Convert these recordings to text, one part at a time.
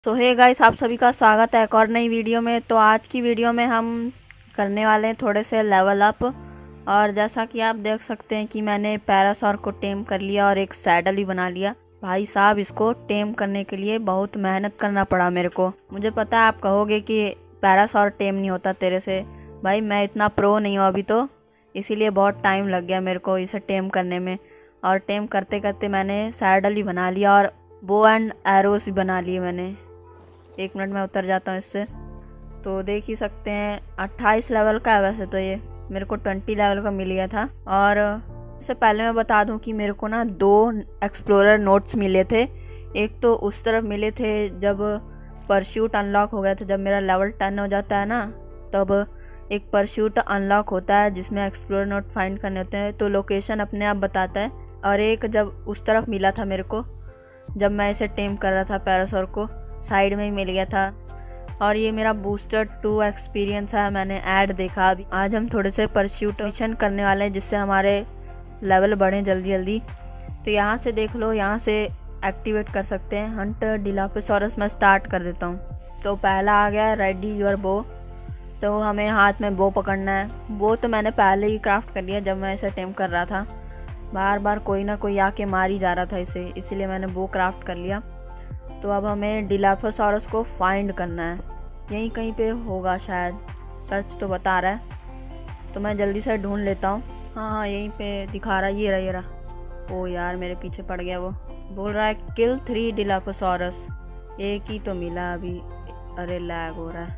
सो hey guys, आप सभी का स्वागत है एक और नई वीडियो में। तो आज की वीडियो में हम करने वाले हैं थोड़े से लेवल अप। और जैसा कि आप देख सकते हैं कि मैंने पैरासॉर को टेम कर लिया और एक सैडल भी बना लिया। भाई साहब, इसको टेम करने के लिए बहुत मेहनत करना पड़ा मेरे को। मुझे पता है आप कहोगे कि पैरासॉर टेम नहीं होता तेरे से। भाई मैं इतना प्रो नहीं हूँ अभी तो, इसीलिए बहुत टाइम लग गया मेरे को इसे टेम करने में। और टेम करते करते मैंने सैडल भी बना लिया और बो एंड एरोस भी बना लिए मैंने। 1 मिनट में उतर जाता हूँ इससे। तो देख ही सकते हैं 28 लेवल का है। वैसे तो ये मेरे को 20 लेवल का मिल गया था। और इससे पहले मैं बता दूं कि मेरे को ना 2 एक्सप्लोरर नोट्स मिले थे। एक तो उस तरफ मिले थे जब परस्यूट अनलॉक हो गया था। जब मेरा लेवल 10 हो जाता है ना, तब एक परस्यूट अनलॉक होता है जिसमें एक्सप्लोरर नोट फाइंड करने होते हैं, तो लोकेशन अपने आप बताता है। और एक जब उस तरफ मिला था मेरे को, जब मैं इसे टेम कर रहा था पैरासॉर को, साइड में ही मिल गया था। और ये मेरा बूस्टर 2 एक्सपीरियंस है, मैंने ऐड देखा अभी। आज हम थोड़े से परस्यूट मिशन करने वाले हैं जिससे हमारे लेवल बढ़ें जल्दी जल्दी। तो यहाँ से देख लो, यहाँ से एक्टिवेट कर सकते हैं हंट डिलाफोसॉरस। मैं स्टार्ट कर देता हूँ। तो पहला आ गया रेडी योर बो। तो हमें हाथ में बो पकड़ना है। बो तो मैंने पहले ही क्राफ्ट कर लिया जब मैं इसे टेम कर रहा था। बार बार कोई ना कोई आके मार ही जा रहा था इसे, इसीलिए मैंने बो क्राफ्ट कर लिया। तो अब हमें डिलाफोसॉरस को फाइंड करना है। यहीं कहीं पे होगा शायद, सर्च तो बता रहा है। तो मैं जल्दी से ढूंढ लेता हूँ। हाँ, यहीं पे दिखा रहा है। ये रहा। ओ यार, मेरे पीछे पड़ गया। वो बोल रहा है किल 3 डिलाफोसॉरस। एक ही तो मिला अभी। अरे लैग हो रहा है।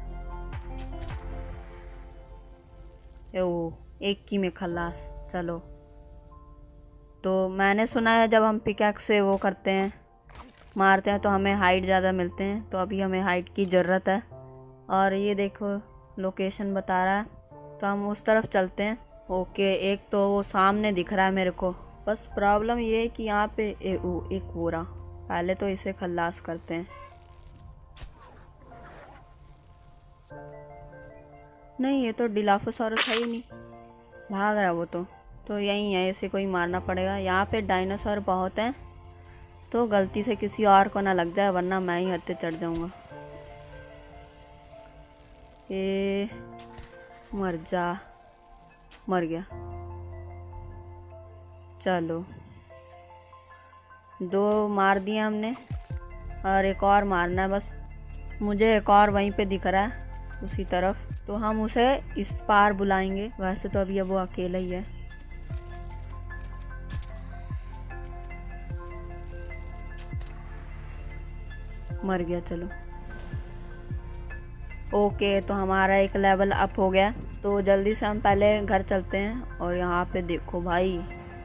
ओ, एक की में खल्लास। चलो। तो मैंने सुना है जब हम पिकैक्स से वो करते हैं, मारते हैं, तो हमें हाइट ज़्यादा मिलते हैं। तो अभी हमें हाइट की ज़रूरत है। और ये देखो लोकेशन बता रहा है, तो हम उस तरफ चलते हैं। ओके, एक तो वो सामने दिख रहा है मेरे को। बस प्रॉब्लम ये है कि यहाँ पे एक वो रहा। पहले तो इसे खल्लास करते हैं। नहीं, ये तो डिलाफोसॉरस है ही नहीं, भाग रहा है वो तो यहीं है, इसे कोई मारना पड़ेगा। यहाँ पे डायनासोर बहुत हैं, तो गलती से किसी और को ना लग जाए, वरना मैं ही हत्ते चढ़ जाऊंगा। ये मर जा। मर गया। चलो, 2 मार दिए हमने और एक और मारना है बस। मुझे एक और वहीं पे दिख रहा है उसी तरफ, तो हम उसे इस पार बुलाएंगे। वैसे तो अभी वो अकेला ही है। मर गया। चलो, ओके, तो हमारा एक लेवल अप हो गया। तो जल्दी से हम पहले घर चलते हैं। और यहाँ पे देखो भाई,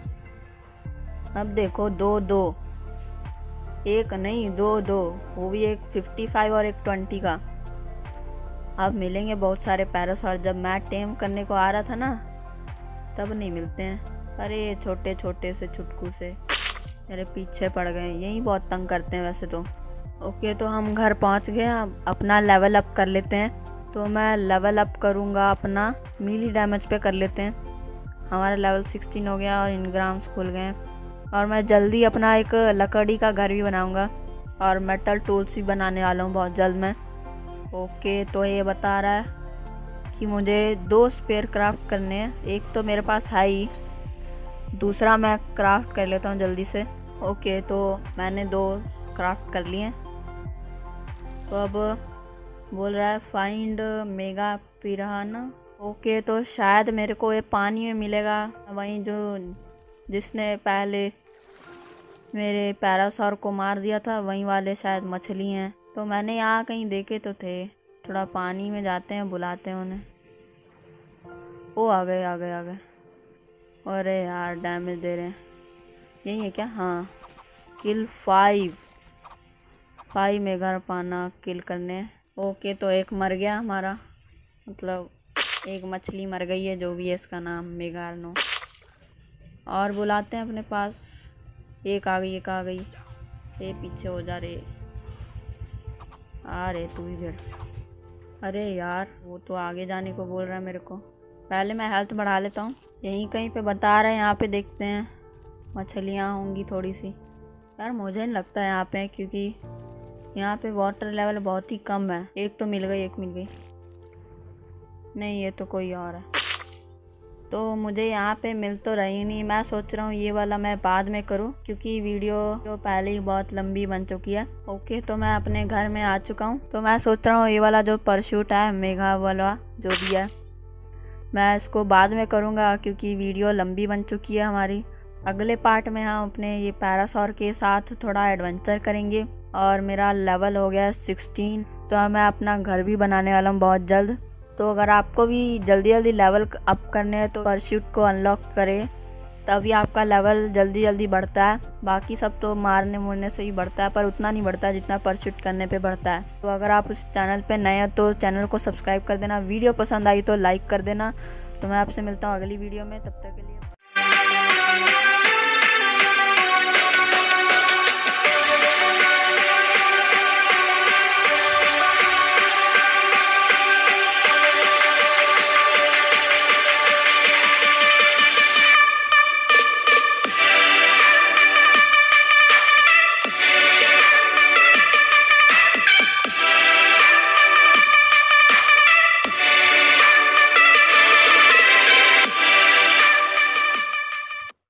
अब देखो 2-2, एक नहीं 2-2, वो भी एक 55 और एक 20 का। अब मिलेंगे बहुत सारे पैरासॉर। जब मैं टेम करने को आ रहा था ना, तब नहीं मिलते हैं। अरे छोटे छोटे से चुटकू से मेरे पीछे पड़ गए। यही बहुत तंग करते हैं वैसे तो। ओके, तो हम घर पहुंच गए। अब अपना लेवल अप कर लेते हैं। तो मैं लेवल अप करूंगा अपना मीली डैमेज पे कर लेते हैं। हमारा लेवल 16 हो गया और इनग्राम्स खुल गए। और मैं जल्दी अपना एक लकड़ी का घर भी बनाऊंगा और मेटल टूल्स भी बनाने वाला हूँ बहुत जल्द मैं। ओके, तो ये बता रहा है कि मुझे 2 स्पेयर क्राफ्ट करने हैं। एक तो मेरे पास है ही, दूसरा मैं क्राफ्ट कर लेता हूँ जल्दी से। ओके, तो मैंने 2 क्राफ्ट कर लिए। तो अब बोल रहा है फाइंड मेगा पिराना। ओके, तो शायद मेरे को ये पानी में मिलेगा, वहीं जो जिसने पहले मेरे पैरासॉर को मार दिया था, वहीं वाले शायद मछली हैं। तो मैंने यहाँ कहीं देखे तो थे। थोड़ा पानी में जाते हैं, बुलाते हैं उन्हें। ओ, आ गए आ गए आ गए। अरे यार, डैमेज दे रहे हैं। यही है क्या? हाँ, किल 5 मेगा पाना किल करने। ओके, तो एक मर गया हमारा, मतलब एक मछली मर गई है, जो भी है इसका नाम मेगार्नो। और बुलाते हैं अपने पास। एक आ गई, एक आ गई। ये पीछे हो जा रे। आ रे तू ही फिर। अरे यार, वो तो आगे जाने को बोल रहा है मेरे को। पहले मैं हेल्थ बढ़ा लेता हूँ। यहीं कहीं पे बता रहे हैं, यहाँ पे देखते हैं मछलियाँ होंगी थोड़ी सी। यार मुझे नहीं लगता यहाँ पे, क्योंकि यहाँ पे वाटर लेवल बहुत ही कम है। एक तो मिल गई, एक मिल गई। नहीं, ये तो कोई और है। तो मुझे यहाँ पे मिल तो रही नहीं। मैं सोच रहा हूँ ये वाला मैं बाद में करूँ, क्योंकि वीडियो तो पहले ही बहुत लंबी बन चुकी है। ओके, तो मैं अपने घर में आ चुका हूँ। तो मैं सोच रहा हूँ ये वाला जो परशूट है, मेघा वाला जो भी है, मैं इसको बाद में करूँगा, क्योंकि वीडियो लंबी बन चुकी है हमारी। अगले पार्ट में हम अपने ये पैरासॉर के साथ थोड़ा एडवेंचर करेंगे। और मेरा लेवल हो गया 16, तो मैं अपना घर भी बनाने वाला हूँ बहुत जल्द। तो अगर आपको भी जल्दी जल्दी लेवल अप करने हैं तो परशूट को अनलॉक करें, तभी आपका लेवल जल्दी जल्दी बढ़ता है। बाकी सब तो मारने मुरने से ही बढ़ता है, पर उतना नहीं बढ़ता जितना परशूट करने पे बढ़ता है। तो अगर आप इस चैनल पे नए हैं तो चैनल को सब्सक्राइब कर देना। वीडियो पसंद आई तो लाइक कर देना। तो मैं आपसे मिलता हूँ अगली वीडियो में, तब तक के लिए।